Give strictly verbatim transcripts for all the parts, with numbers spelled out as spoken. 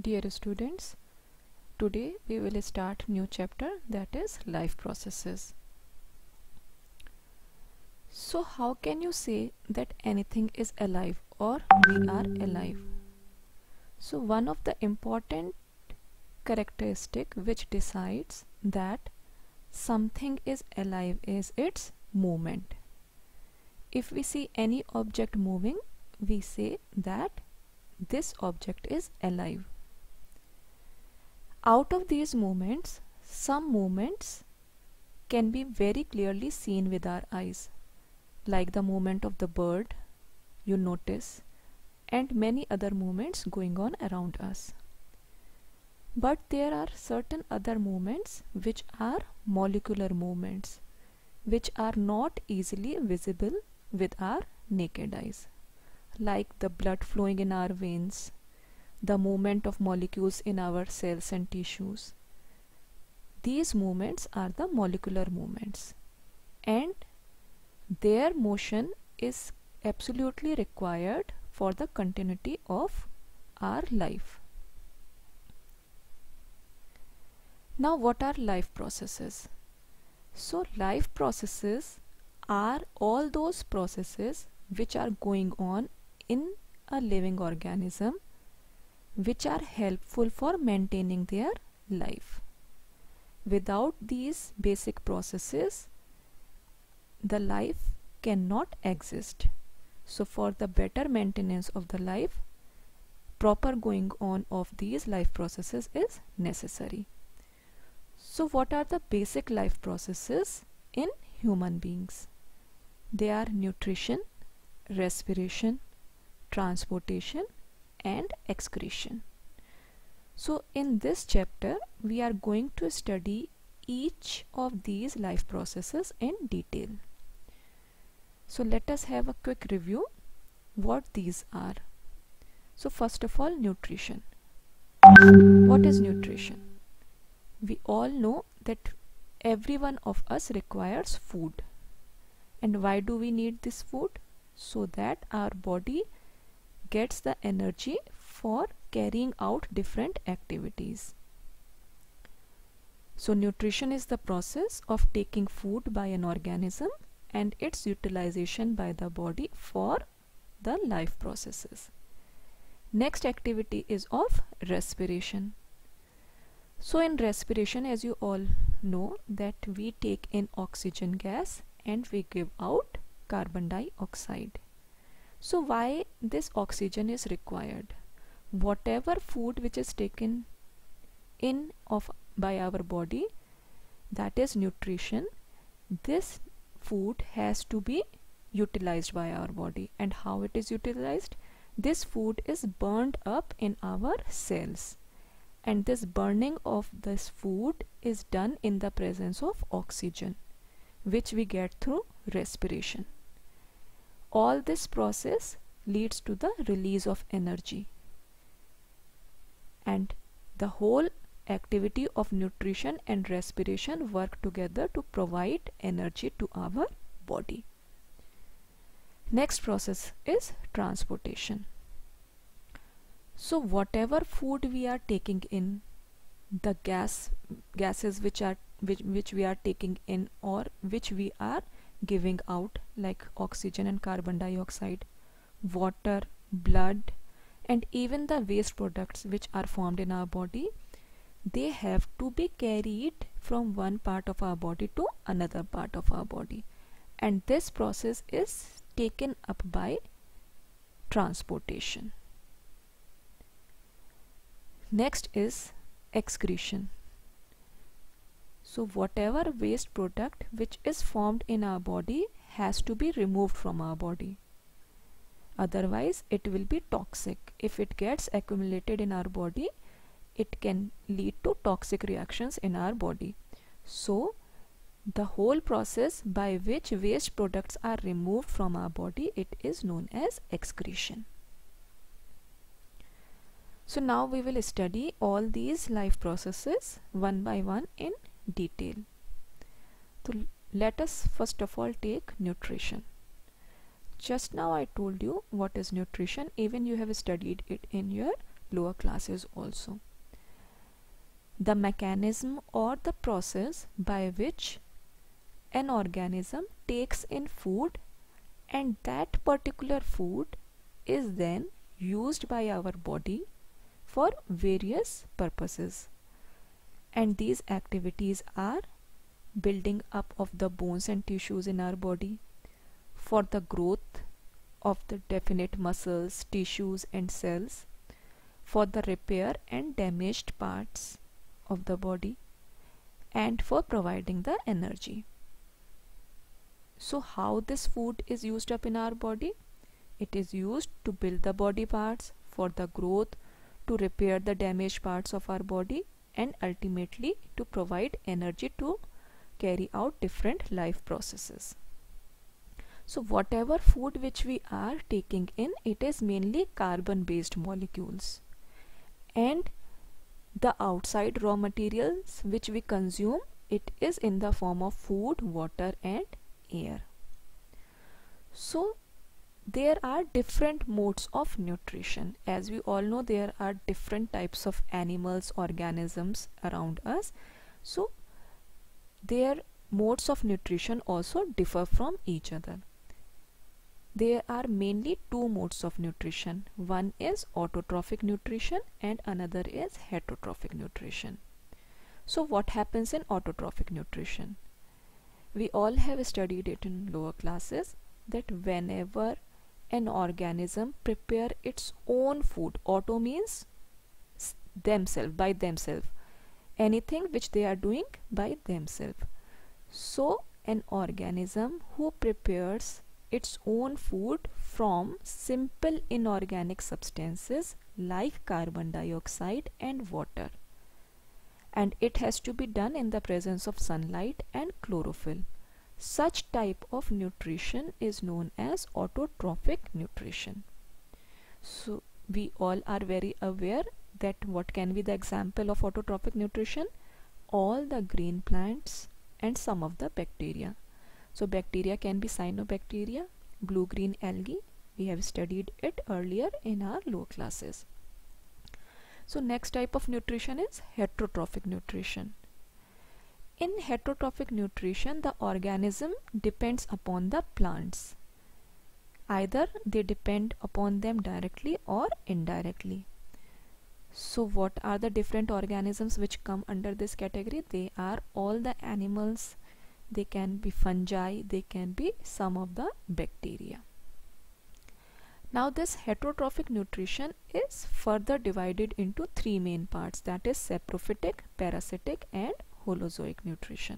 Dear students, today we will start new chapter, that is life processes. So how can you say that anything is alive or we are alive? So one of the important characteristic which decides that something is alive is its movement. If we see any object moving, we say that this object is alive. Out of these movements, some movements can be very clearly seen with our eyes, like the movement of the bird, you notice, and many other movements going on around us. But there are certain other movements which are molecular movements, which are not easily visible with our naked eyes, like the blood flowing in our veins, the movement of molecules in our cells and tissues. These movements are the molecular movements, and their motion is absolutely required for the continuity of our life. Now, what are life processes? So, life processes are all those processes which are going on in a living organism, which are helpful for maintaining their life. Without these basic processes, the life cannot exist. So for the better maintenance of the life, proper going on of these life processes is necessary. So what are the basic life processes in human beings? They are nutrition, respiration, transportation, and excretion. So in this chapter we are going to study each of these life processes in detail. So let us have a quick review what these are. So first of all, nutrition. What is nutrition? We all know that every one of us requires food. And why do we need this food? So that our body gets the energy for carrying out different activities. So nutrition is the process of taking food by an organism and its utilization by the body for the life processes. Next activity is of respiration. So in respiration, as you all know, that we take in oxygen gas and we give out carbon dioxide. So why this oxygen is required? Whatever food which is taken in of by our body, that is nutrition, this food has to be utilized by our body. And how it is utilized? This food is burned up in our cells, and this burning of this food is done in the presence of oxygen, which we get through respiration. All this process leads to the release of energy, and the whole activity of nutrition and respiration work together to provide energy to our body. Next process is transportation. So whatever food we are taking in, the gas gases which are which, which we are taking in or which we are giving out, like oxygen and carbon dioxide, water, blood, and even the waste products which are formed in our body, they have to be carried from one part of our body to another part of our body, and this process is taken up by transportation. Next is excretion. So whatever waste product which is formed in our body has to be removed from our body. Otherwise it will be toxic. If it gets accumulated in our body, it can lead to toxic reactions in our body. So the whole process by which waste products are removed from our body, it is known as excretion. So now we will study all these life processes one by one in detail. So let us first of all take nutrition. Just now I told you what is nutrition, even you have studied it in your lower classes also. The mechanism or the process by which an organism takes in food, and that particular food is then used by our body for various purposes. And these activities are building up of the bones and tissues in our body, for the growth of the definite muscles, tissues and cells, for the repair and damaged parts of the body, and for providing the energy. So how this food is used up in our body? It is used to build the body parts, for the growth, to repair the damaged parts of our body, and ultimately to provide energy to carry out different life processes. So whatever food which we are taking in, it is mainly carbon based molecules, and the outside raw materials which we consume, it is in the form of food, water and air. So there are different modes of nutrition. As we all know, there are different types of animals, organisms around us. So their modes of nutrition also differ from each other. There are mainly two modes of nutrition. One is autotrophic nutrition and another is heterotrophic nutrition. So what happens in autotrophic nutrition? We all have studied it in lower classes, that whenever an organism prepare its own food, auto means themselves, by themselves, anything which they are doing by themselves. So an organism who prepares its own food from simple inorganic substances like carbon dioxide and water, and it has to be done in the presence of sunlight and chlorophyll. Such type of nutrition is known as autotrophic nutrition. So we all are very aware that what can be the example of autotrophic nutrition? All the green plants and some of the bacteria. So bacteria can be cyanobacteria, blue-green algae. We have studied it earlier in our lower classes. So next type of nutrition is heterotrophic nutrition. In heterotrophic nutrition, the organism depends upon the plants. Either they depend upon them directly or indirectly. So what are the different organisms which come under this category? They are all the animals, they can be fungi, they can be some of the bacteria. Now this heterotrophic nutrition is further divided into three main parts, that is saprophytic, parasitic and holozoic nutrition.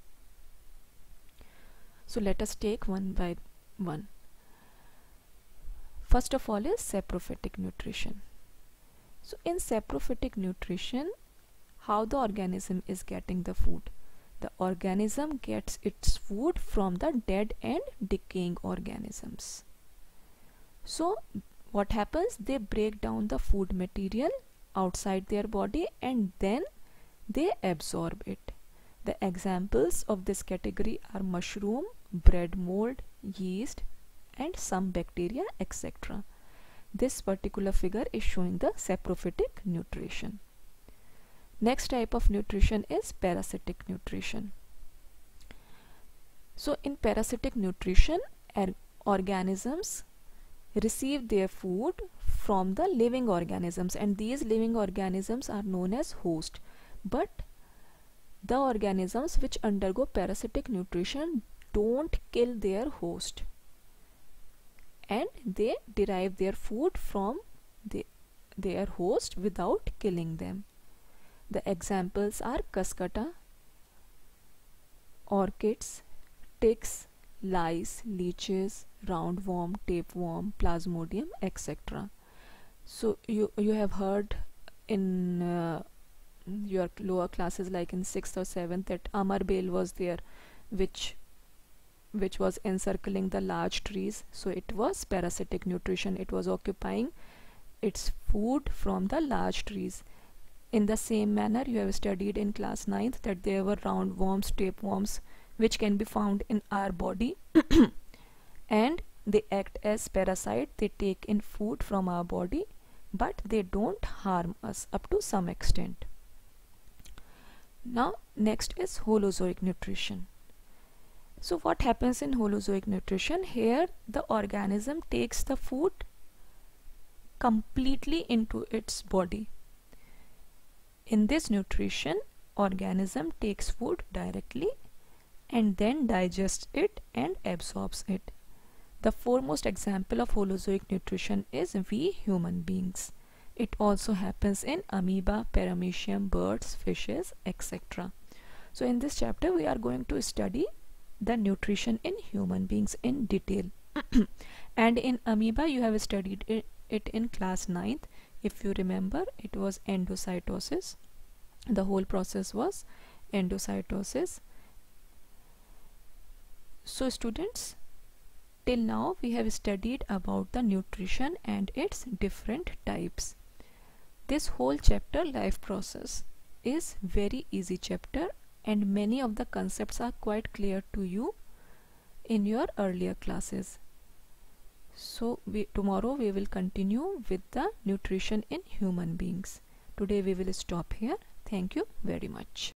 So let us take one by one. First of all is saprophytic nutrition. So in saprophytic nutrition, how the organism is getting the food? The organism gets its food from the dead and decaying organisms. So what happens? They break down the food material outside their body and then they absorb it. The examples of this category are mushroom, bread mold, yeast and some bacteria, et cetera. This particular figure is showing the saprophytic nutrition. Next type of nutrition is parasitic nutrition. So in parasitic nutrition, organisms receive their food from the living organisms, and these living organisms are known as host. But the organisms which undergo parasitic nutrition don't kill their host, and they derive their food from the, their host without killing them. The examples are cuscuta, orchids, ticks, lice, leeches, roundworm, tapeworm, plasmodium, et cetera. So you you have heard in uh, your lower classes, like in sixth or seventh, that amar bale was there, which which was encircling the large trees. So it was parasitic nutrition. It was occupying its food from the large trees. In the same manner, you have studied in class ninth that there were roundworms, tapeworms, which can be found in our body and they act as parasite. They take in food from our body but they don't harm us up to some extent. Now next is holozoic nutrition. So what happens in holozoic nutrition? Here the organism takes the food completely into its body. In this nutrition, organism takes food directly and then digests it and absorbs it. The foremost example of holozoic nutrition is we human beings. It also happens in amoeba, paramecium, birds, fishes, et cetera. So in this chapter we are going to study the nutrition in human beings in detail. And in amoeba you have studied it, it in class ninth. If you remember, it was endocytosis. The whole process was endocytosis. So students, till now we have studied about the nutrition and its different types. This whole chapter, life process, is very easy chapter and many of the concepts are quite clear to you in your earlier classes. So we, tomorrow we will continue with the nutrition in human beings. Today we will stop here. Thank you very much.